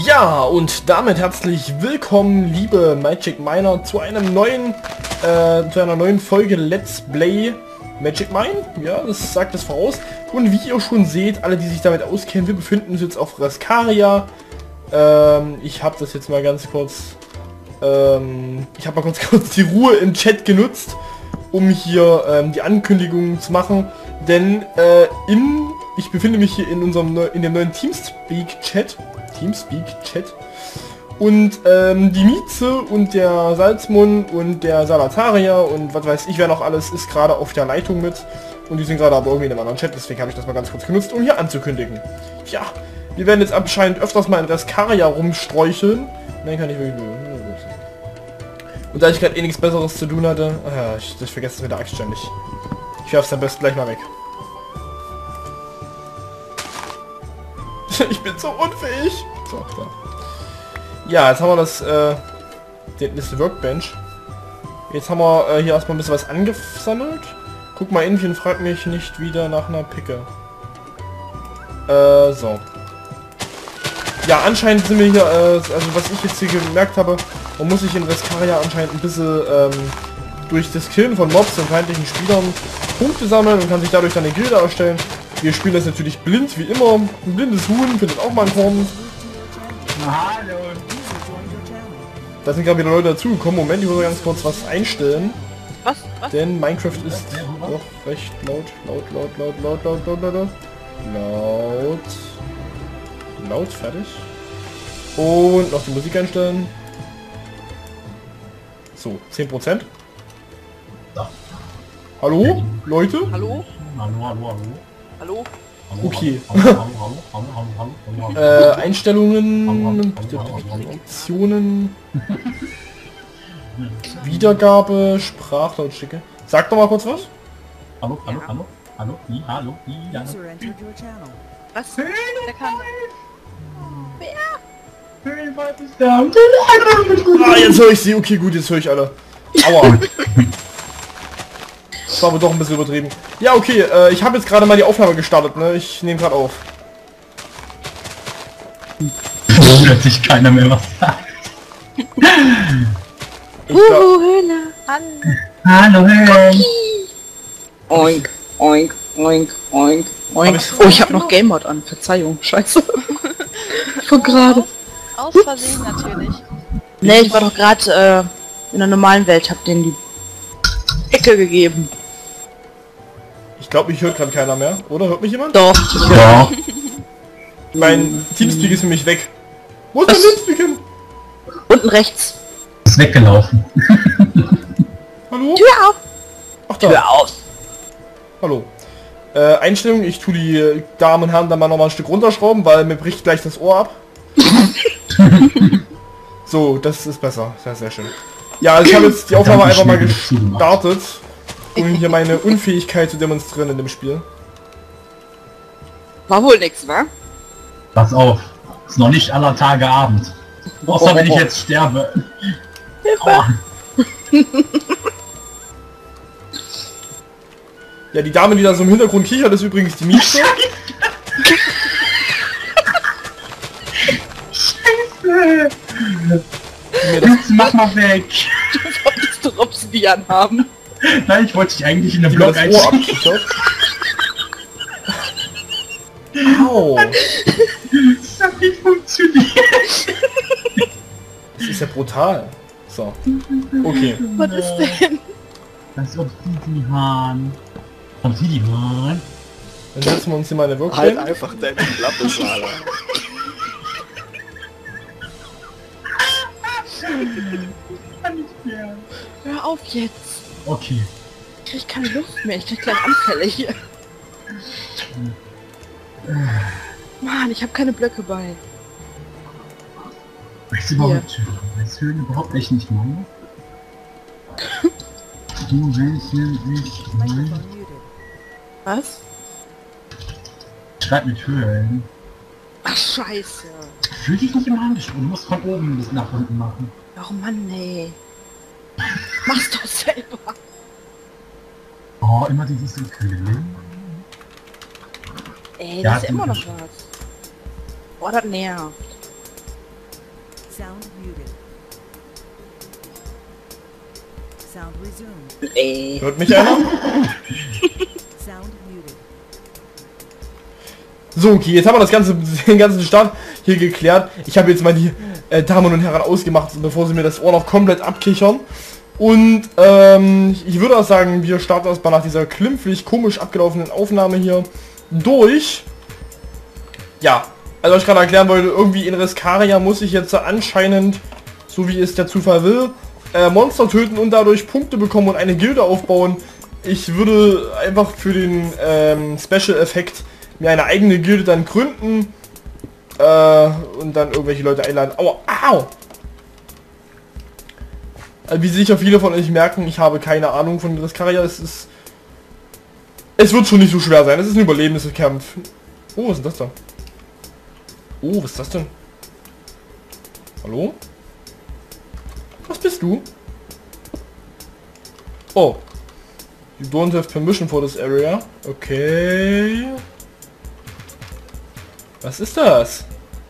Ja, und damit herzlich willkommen, liebe Magic Miner, zu einer neuen Folge Let's Play Magic Mine. Ja, das sagt es voraus. Und wie ihr schon seht, alle, die sich damit auskennen, wir befinden uns jetzt auf Rascaria. Ich habe das jetzt mal ganz kurz, ich habe mal kurz die Ruhe im Chat genutzt, um hier die Ankündigung zu machen, denn ich befinde mich hier in dem neuen Teamspeak-Chat. Und die Mieze und der Salzmund und der Salatarier und was weiß ich, wer noch alles ist gerade auf der Leitung mit. Und die sind gerade aber irgendwie in einem anderen Chat, deswegen habe ich das mal ganz kurz genutzt, um hier anzukündigen. Ja, wir werden jetzt anscheinend öfters mal in Rascaria rumsträucheln. Nein, kann ich wirklich... Und da ich gerade eh nichts Besseres zu tun hatte... ich vergesse es mit der Axt ständig. Ich werf's am besten gleich mal weg. Ich bin so unfähig. So, da. Ja, jetzt haben wir das, das Workbench. Jetzt haben wir hier erstmal ein bisschen was angesammelt. Guck mal, Infien fragt mich nicht wieder nach einer Picke. So. Ja, anscheinend sind wir hier, also was ich jetzt hier gemerkt habe, man muss sich in Rascaria anscheinend ein bisschen durch das Killen von Mobs und feindlichen Spielern Punkte sammeln und kann sich dadurch dann eine Gilde erstellen. Wir spielen das natürlich blind, wie immer. Ein blindes Huhn findet auch mal ein Korn. Hallo. Da sind gerade wieder Leute dazugekommen. Moment, ich muss ganz kurz was einstellen. Was? Denn Minecraft ist doch recht laut. Laut, fertig. Und noch die Musik einstellen. So, 10%. Da. Hallo, Leute? Hallo? Hallo. Hallo? Okay. Hallo. Einstellungen, Optionen, Wiedergabe, Sprachlautstärke. Sag doch mal kurz was. Hallo. Was? Der kann... Ah, jetzt höre ich sie. Okay, gut, jetzt höre ich alle. Aua. Das war aber doch ein bisschen übertrieben. Ja, okay, ich habe jetzt gerade mal die Aufnahme gestartet, ne? Ich nehme gerade auf. Hört sich keiner mehr was sagt. Höhle an. Hallo, Höhlen. Oink, oink, oink, oink, oink. Oh, ich habe noch Game Mode an. Verzeihung, scheiße. Von gerade. Aus Versehen natürlich. Ne, ich war doch gerade in der normalen Welt, hab denen die Ecke gegeben. Ich glaube, mich hört gerade keiner mehr, oder? Hört mich jemand? Doch. Ja. Mein Teamspeak ist für mich weg. Wo ist Was? mein Teamspeak hin? Unten rechts. Ist weggelaufen. Hallo? Tür auf. Ach da. Tür auf. Hallo. Einstellung, ich tue die Damen und Herren dann mal noch mal ein Stück runterschrauben, weil mir bricht gleich das Ohr ab. So, das ist besser. Sehr, sehr schön. Ja, also ich habe jetzt die Aufnahme einfach mal gestartet, um hier meine Unfähigkeit zu demonstrieren in dem Spiel. War wohl nix, wa? Pass auf. Ist noch nicht aller Tage Abend. Außer wenn ich jetzt sterbe. Aua. Ja, die Dame, die da so im Hintergrund kichert, ist übrigens die Mieze. Jetzt mach mal weg. Du wolltest doch Obsidian haben. Nein, ich wollte dich eigentlich in der Die mir Blog das Ohr abkichert. Au. Das hat nicht funktioniert. Das ist ja brutal. So. Okay. Was ist denn? Das ist Obsidian. Obsidian. Dann setzen wir uns hier mal eine Workbench. Halt einfach deine Klappe, Sala. Kann nicht mehr. Hör auf jetzt. Okay. Ich krieg keine Luft mehr. Ich krieg gleich Anfälle hier. Mann, ich habe keine Blöcke bei. Weißt du überhaupt, weißt du überhaupt echt nicht meine? Du welche ich meine? Was? Schreib mit Höhlen. Ach, scheiße. Fühl dich nicht immer angesprochen, du musst von oben bis nach unten machen. Oh Mann, ey. Mach's doch selber. Oh, immer dieses Gefühl. Ey, Ja, das ist immer noch typisch. was. Boah, das nervt. Sound muted. Sound resumed. Ey. Hört mich einer? Sound muted. So, okay, jetzt haben wir den ganzen Start hier geklärt. Ich habe jetzt mal die Damen und Herren ausgemacht, bevor sie mir das Ohr noch komplett abkichern. Und ich würde auch sagen, wir starten erstmal nach dieser klimpflich komisch abgelaufenen Aufnahme hier durch. Ja, also ich gerade erklären wollte, irgendwie in Reskaria muss ich jetzt anscheinend, so wie es der Zufall will, Monster töten und dadurch Punkte bekommen und eine Gilde aufbauen. Ich würde einfach für den Special-Effekt mir eine eigene Gilde dann gründen und dann irgendwelche Leute einladen. Aua, au! Wie sicher viele von euch merken, ich habe keine Ahnung von Reskaria. Es wird schon nicht so schwer sein. Es ist ein Überlebenskampf. Oh, was ist das da? Oh, was ist das denn? Hallo? Was bist du? Oh. You don't have permission for this area. Okay. Was ist das?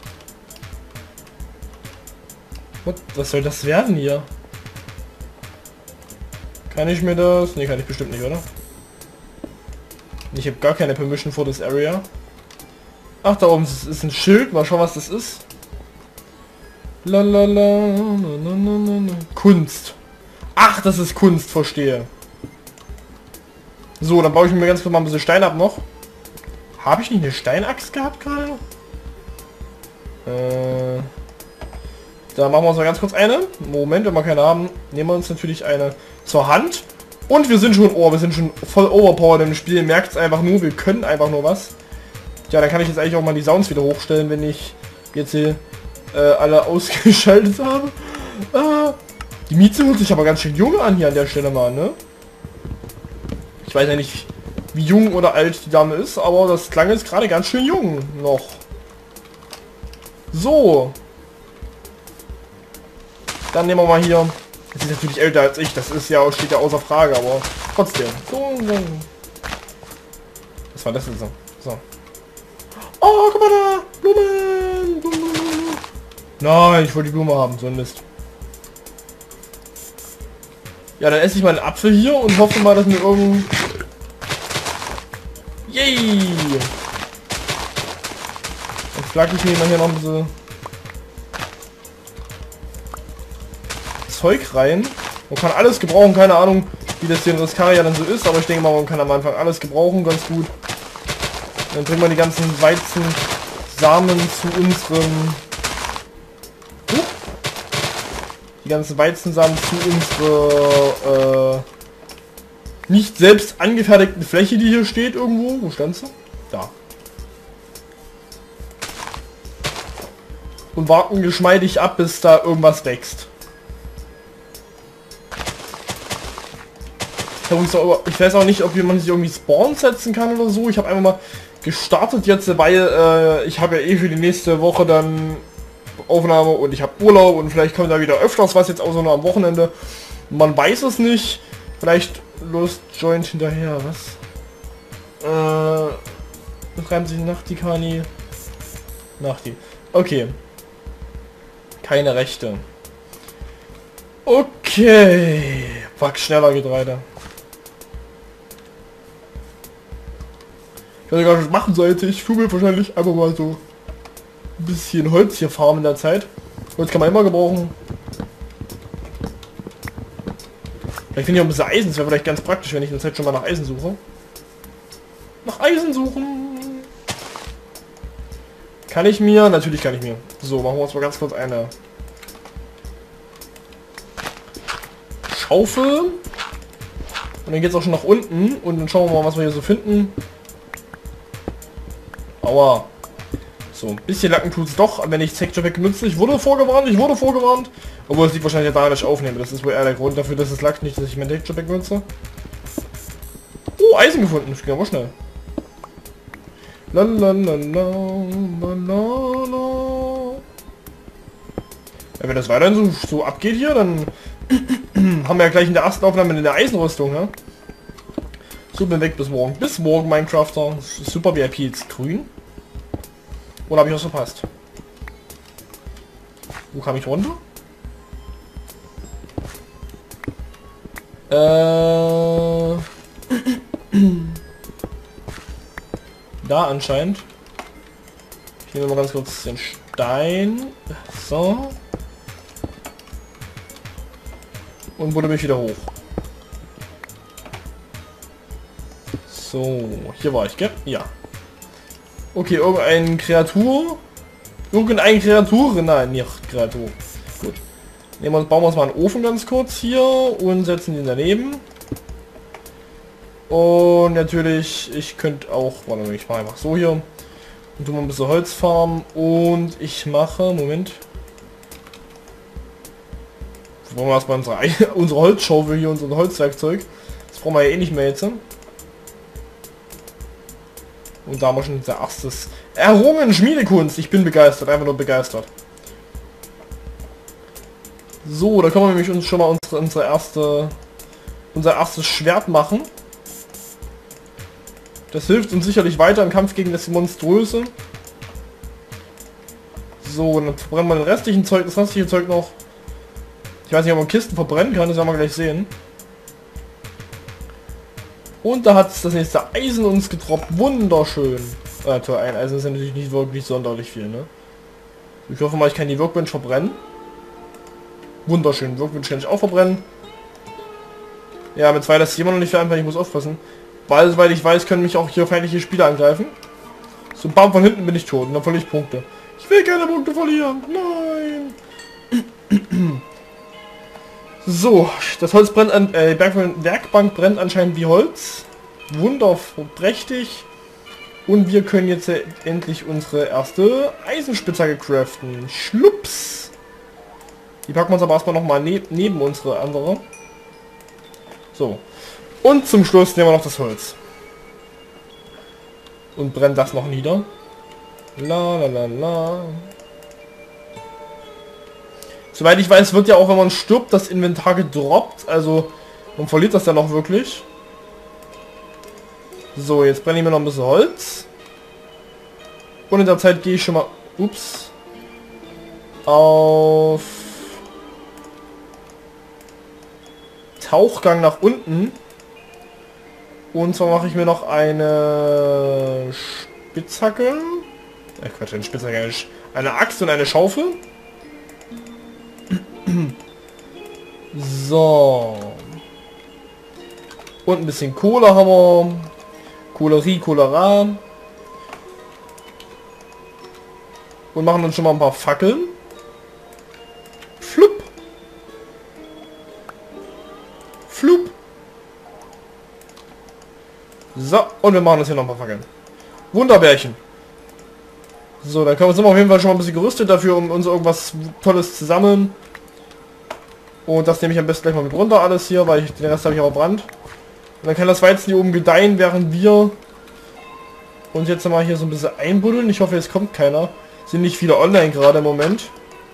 Was soll das werden hier? Kann ich mir das? Ne, kann ich bestimmt nicht, oder? Ich habe gar keine permission for this area. Ach, da oben ist ein Schild. Mal schauen, was das ist. Lalala, Kunst. Ach, das ist Kunst, verstehe. So, dann baue ich mir ganz kurz mal ein bisschen Stein ab noch. Habe ich nicht eine Steinaxt gehabt gerade? Da machen wir uns mal ganz kurz eine. Moment, wenn wir keine haben, nehmen wir uns natürlich eine zur Hand. Und wir sind schon, wir sind schon voll overpowered im Spiel. Merkt es einfach nur, wir können einfach nur was. Ja, dann kann ich jetzt eigentlich auch mal die Sounds wieder hochstellen, wenn ich jetzt hier alle ausgeschaltet habe. Die Mieze hört sich aber ganz schön jung an hier an der Stelle mal, ne? Ich weiß ja nicht, wie jung oder alt die Dame ist, aber das klang jetzt gerade ganz schön jung noch. So. Dann nehmen wir mal hier. Das ist natürlich älter als ich, das ist ja, steht ja außer Frage, aber trotzdem. So. Was war das denn so? So. Oh, guck mal da! Blumen! Blumen! Nein, ich wollte die Blume haben, so ein Mist. Ja, dann esse ich mal einen Apfel hier und hoffe mal, dass mir irgend... Yay! Dann flagge ich mir mal hier noch ein bisschen Zeug rein. Man kann alles gebrauchen, keine Ahnung, wie das hier in Reskaria dann so ist, aber ich denke mal, man kann am Anfang alles gebrauchen, ganz gut. Dann bringen wir die ganzen Weizensamen zu unserem... Die ganzen Weizensamen zu unserer nicht selbst angefertigten Fläche, die hier steht irgendwo. Wo stand sie? Da. Und warten geschmeidig ab, bis da irgendwas wächst. Ich weiß auch nicht, ob man sich irgendwie Spawn setzen kann oder so. Ich habe einfach mal gestartet jetzt, weil ich habe ja eh für die nächste Woche dann Aufnahme und ich habe Urlaub und vielleicht kommt da wieder öfters was jetzt außer nur am Wochenende. Man weiß es nicht. Vielleicht Lost Joint hinterher, was? Reimt sich Nachtikani. Nachti. Okay. Keine Rechte. Okay. Fuck, schneller Getreide. Ich weiß gar nicht, was ich machen sollte. Ich fühle wahrscheinlich einfach mal so ein bisschen Holz hier farmen in der Zeit. Holz kann man immer gebrauchen. Vielleicht finde ich auch ein bisschen Eisen. Das wäre vielleicht ganz praktisch, wenn ich in der Zeit schon mal nach Eisen suche. Nach Eisen suchen. Kann ich mir? Natürlich kann ich mir. So, machen wir uns mal ganz kurz eine Schaufel. Und dann geht es auch schon nach unten. Und dann schauen wir mal, was wir hier so finden. Aua. So, ein bisschen Lacken tut es doch, wenn ich Texture Pack benutze. Ich wurde vorgewarnt. Obwohl es liegt wahrscheinlich daran, dass ich aufnehme. Das ist wohl eher der Grund dafür, dass es lackt, nicht, dass ich mein Texture Pack benutze. Oh, Eisen gefunden. Das ging aber schnell. Ja, wenn das weiterhin so abgeht hier, dann haben wir ja gleich in der ersten Aufnahme eine Eisenrüstung, ja? So, bin weg bis morgen. Bis morgen, Minecrafter. Super VIP jetzt grün. Oder habe ich was verpasst? Wo kam ich runter? Da anscheinend. Ich nehme mal ganz kurz den Stein. So. Und wurde mich wieder hoch. So, hier war ich, gell? Ja. Okay, irgendeine Kreatur. Irgendeine Kreatur? Nein, nicht Kreatur. Gut. Bauen wir uns mal einen Ofen ganz kurz hier und setzen den daneben. Und natürlich, ich könnte auch, warte mal, ich mache einfach so hier. Und tue mal ein bisschen Holz farmen. Und ich mache, Moment. Jetzt brauchen wir erstmal unsere Holzschaufel hier, unser Holzwerkzeug. Das brauchen wir ja eh nicht mehr jetzt. Und da haben wir schon unser erstes errungen Schmiedekunst. Ich bin begeistert, einfach nur begeistert. So, da können wir nämlich uns schon mal unser erstes Schwert machen. Das hilft uns sicherlich weiter im Kampf gegen das Monströse. So, dann verbrennen wir das restliche Zeug noch. Ich weiß nicht, ob man Kisten verbrennen kann, das werden wir gleich sehen. Und da hat das nächste Eisen uns getroppt. Wunderschön. Toll, ein Eisen ist ja natürlich nicht wirklich sonderlich viel, ne? Ich hoffe mal, ich kann die Workbench verbrennen. Wunderschön. Workbench kann ich auch verbrennen. Ja, mit 2 lässt sich immer noch nicht für einfach, ich muss aufpassen. Weil ich weiß, können mich auch hier feindliche Spieler angreifen. So, bam, von hinten bin ich tot und dann verliere ich Punkte. Ich will keine Punkte verlieren. Nein. So, das Holz brennt an, Werkbank brennt anscheinend wie Holz. Wunderprächtig. Und wir können jetzt endlich unsere erste Eisenspitzhacke craften. Schlups. Die packen wir uns aber erstmal nochmal neben unsere andere. So. Und zum Schluss nehmen wir noch das Holz. Und brennen das noch nieder. La la la la. Soweit ich weiß, wird ja auch, wenn man stirbt, das Inventar gedroppt. Also, man verliert das ja noch wirklich. So, jetzt brenne ich mir noch ein bisschen Holz. Und in der Zeit gehe ich schon mal... Ups. Auf... Tauchgang nach unten. Und zwar mache ich mir noch eine Spitzhacke. Quatsch, eine Spitzhacke. Eine Axt und eine Schaufel. So. Und ein bisschen Kohle haben wir. Cholera. Und machen uns schon mal ein paar Fackeln. Flup. Flup. So, und wir machen das hier noch ein paar Fackeln. Wunderbärchen. So, dann sind wir auf jeden Fall schon mal ein bisschen gerüstet dafür, um uns irgendwas Tolles zu sammeln. Und das nehme ich am besten gleich mal mit runter alles hier, weil den Rest habe ich aber Brand. Und dann kann das Weizen hier oben gedeihen, während wir uns jetzt mal hier so ein bisschen einbuddeln. Ich hoffe, jetzt kommt keiner. Sind nicht viele online gerade im Moment.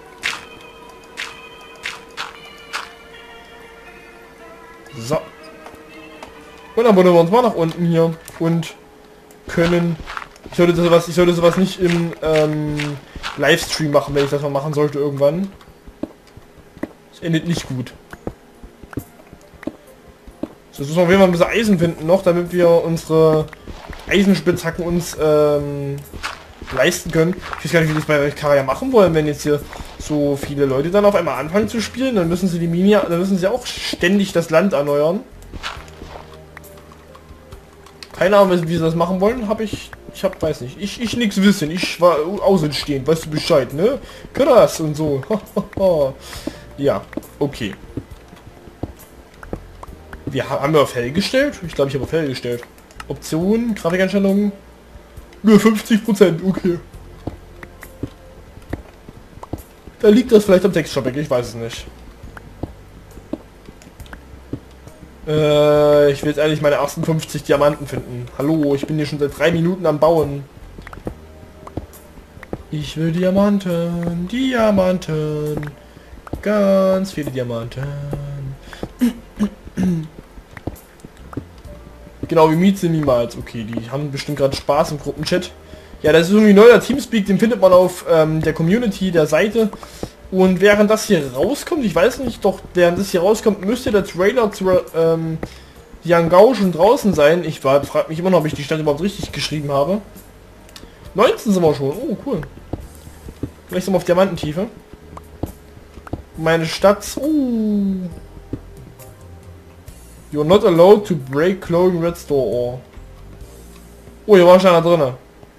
So. Und dann buddeln wir uns mal nach unten hier und können... Ich sollte sowas nicht im Livestream machen, wenn ich das mal machen sollte irgendwann. Das endet nicht gut. So, jetzt müssen wir auf jeden Fall ein bisschen Eisen finden noch, damit wir unsere Eisenspitzhacken uns leisten können. Ich weiß gar nicht, wie das bei Karia machen wollen, wenn jetzt hier so viele Leute dann auf einmal anfangen zu spielen, dann müssen sie auch ständig das Land erneuern. Keine Ahnung, wie sie das machen wollen, weiß nicht. Ich nix wissen, ich war außenstehend, weißt du Bescheid, ne? Krass und so. Ja, okay. Haben wir auf hell gestellt? Ich glaube, ich habe auf hell gestellt. Optionen, Grafikeinstellungen. Nur 50%, okay. Da liegt das vielleicht am Textshop, ich weiß es nicht. Ich will jetzt eigentlich meine ersten 50 Diamanten finden. Hallo, ich bin hier schon seit 3 Minuten am Bauen. Ich will Diamanten, Diamanten. Ganz viele Diamanten. Genau, wie Mieze niemals. Okay, die haben bestimmt gerade Spaß im Gruppenchat. Ja, das ist irgendwie neuer Teamspeak, den findet man auf der Community der Seite. Und während das hier rauskommt, ich weiß nicht, doch während das hier rauskommt, müsste der Trailer zur Yangao schon draußen sein. Ich frage mich immer noch, ob ich die Stadt überhaupt richtig geschrieben habe. 19 sind wir schon. Oh, cool. Vielleicht sind wir auf Diamantentiefe. Meine Stadt. You're not allowed to break Clothing Red Store. Oh, hier war schon einer drin.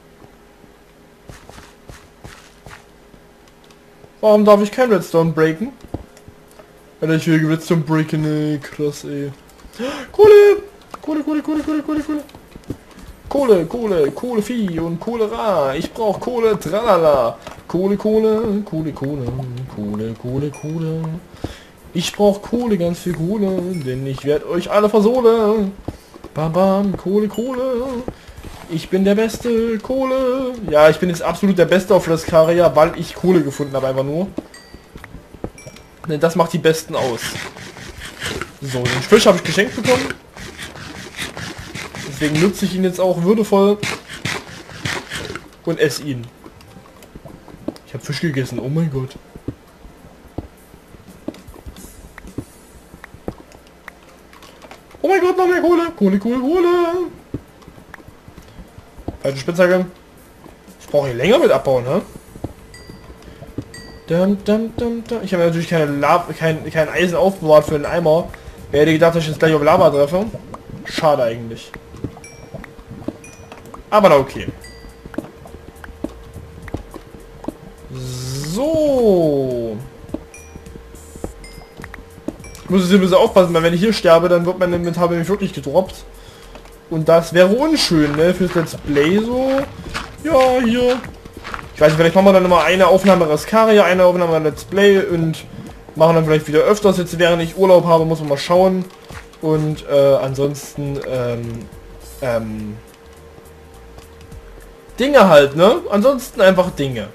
Warum darf ich kein Redstone breaken? Alter, ich will Redstone breaken, ey. Krass, ey. Kohle! Kohle, Kohle, Kohle, Kohle, Kohle, Kohle. Kohle, Kohle, Kohlevieh und Cholera. Ich brauch Kohle, tralala. Kohle, Kohle, Kohle, Kohle, Kohle, Kohle, Kohle. Ich brauch Kohle, ganz viel Kohle, denn ich werde euch alle versohlen. Bam, bam, Kohle, Kohle. Ich bin der Beste, Kohle. Ja, ich bin jetzt absolut der Beste auf Frescaria, weil ich Kohle gefunden habe, einfach nur. Denn das macht die Besten aus. So, den Fisch habe ich geschenkt bekommen. Deswegen nutze ich ihn jetzt auch würdevoll. Und esse ihn. Ich habe Fisch gegessen, oh mein Gott. Oh mein Gott, noch mehr Kohle. Kohle, Kohle, Kohle. Falsche Spitzhacke. Ich brauche hier länger mit abbauen, ne? Ich habe natürlich kein Eisen aufbewahrt für den Eimer. Wer hätte gedacht, dass ich jetzt gleich auf Lava treffe? Schade eigentlich. Aber na okay. So. Ich muss jetzt ein bisschen aufpassen, weil wenn ich hier sterbe, dann wird mein Inventar nämlich wirklich gedroppt. Und das wäre unschön, ne? Fürs Let's Play so. Ja, hier. Ich weiß nicht, vielleicht machen wir dann immer eine Aufnahme Frescaria, eine Aufnahme Let's Play und machen dann vielleicht wieder öfters. Jetzt während ich Urlaub habe, muss man mal schauen. Und ansonsten Dinge halt, ne? Ansonsten einfach Dinge.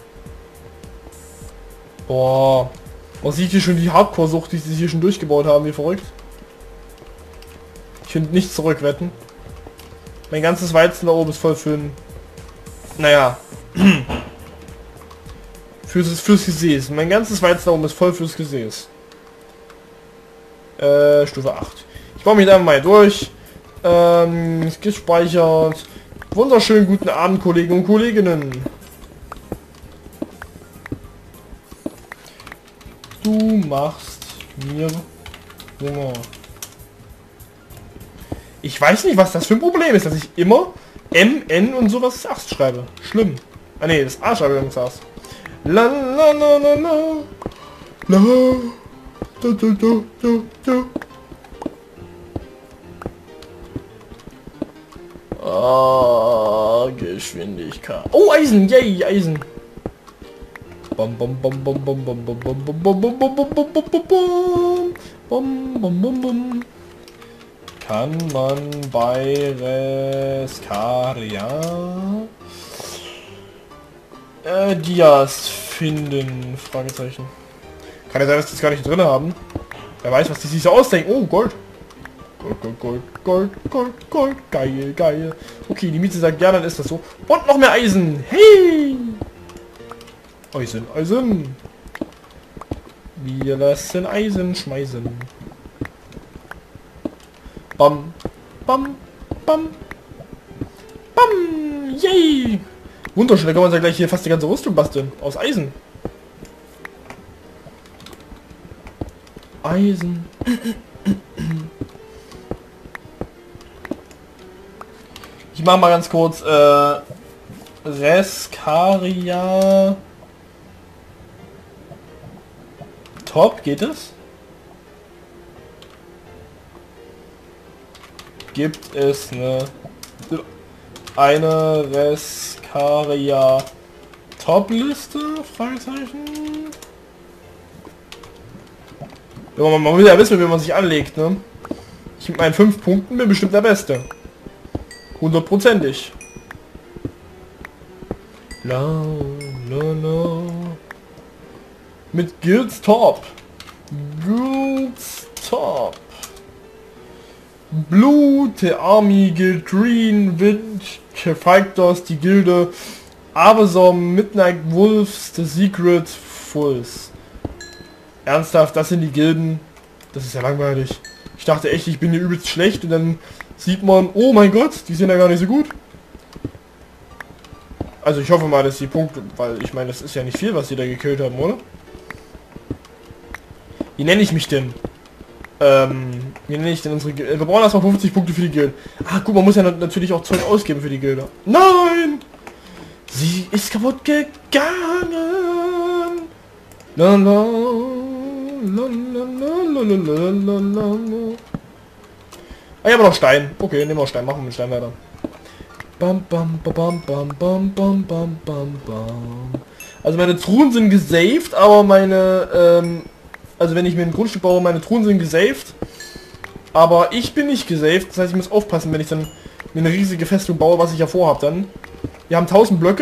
Boah. Man sieht hier schon die Hardcore-Sucht, die sie hier schon durchgebaut haben, wie verrückt. Ich finde nicht zurückwetten. Mein ganzes Weizen da oben ist voll für ein... Naja. fürs Gesäß. Mein ganzes Weizen da oben ist voll fürs Gesäß. Stufe 8. Ich baue mich da mal durch. Ist gespeichert. Wunderschönen guten Abend, Kollegen und Kolleginnen. Du machst mir Hunger. Ich weiß nicht, was das für ein Problem ist, dass ich immer M, N und sowas zuerst schreibe. Schlimm. Ah ne, das A schreibe ich zuerst. La la la la la. La. Du, du, du, du, du. Ah, Geschwindigkeit. Oh, Eisen, yay, Eisen. Bom bom bom bom bom bom bom bom bom bom bom bom bom bom bom bom bom bom bom bom. Kann man bei Frescaria Dias finden? Fragezeichen. Kann ja sein, dass die es gar nicht drin haben. Wer weiß, was die sich so ausdenken. Oh, Gold. Gold, Gold, Gold, Gold, Gold, Gold. Geil, geil. Okay, die Mieze sagt ja, dann ist das so. Und noch mehr Eisen. Hey! Eisen, Eisen. Wir lassen Eisen schmeißen. Bam, bam, bam, bam, yay! Wunderschön, da kann man ja gleich hier fast die ganze Rüstung basteln. Aus Eisen. Eisen. Ich mache mal ganz kurz Frescaria Top, geht es? Gibt es eine Frescaria Top-Liste? Fragezeichen. Ja, man will ja wissen, wie man sich anlegt, ne? Ich mit meinen 5 Punkten bin bestimmt der Beste. 100%ig. La, la, la. Mit Guilds Top. Guilds Top. Blue, the Army, Guild Green, Wind, Fighters, die Gilde, Avesom, Midnight Wolves, The Secret, Fulls. Ernsthaft, das sind die Gilden. Das ist ja langweilig. Ich dachte echt, ich bin hier übelst schlecht und dann sieht man, oh mein Gott, die sind ja gar nicht so gut. Also ich hoffe mal, dass die Punkte, weil ich meine, das ist ja nicht viel, was die da gekillt haben, oder? Wie nenne ich mich denn? Wie nenne ich denn unsere Gilde? Wir brauchen erstmal 50 Punkte für die Gilde. Ah, guck, man muss ja natürlich auch Zeug ausgeben für die Gilde. Nein! Sie ist kaputt gegangen! La, la, la, la, la, la, la, la, la. Ah, ja, aber noch Stein. Okay, nehmen wir Stein. Machen wir mit Stein weiter. Bam, bam, bam, bam, bam, bam, bam, bam, bam. Also meine Truhen sind gesaved, aber meine, also wenn ich mir ein Grundstück baue, meine Truhen sind gesaved. Aber ich bin nicht gesaved. Das heißt, ich muss aufpassen, wenn ich dann mir eine riesige Festung baue, was ich ja vorhabe dann. Wir haben 1000 Blöcke.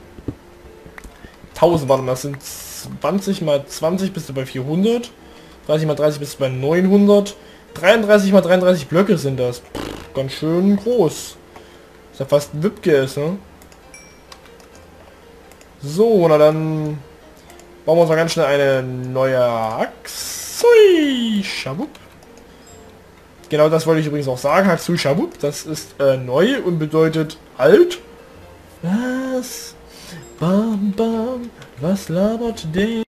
1000, warte mal, das sind 20 mal 20 bist du bei 400. 30 mal 30 bist du bei 900. 33 mal 33 Blöcke sind das. Pff, ganz schön groß. Ist ja fast ein Wipges, ne? So, na dann bauen wir uns mal ganz schnell eine neue Axt. Hui, Schabup. Genau das wollte ich übrigens auch sagen. Haxu Schabup. Das ist neu und bedeutet alt. Was? Bam, bam. Was labert der?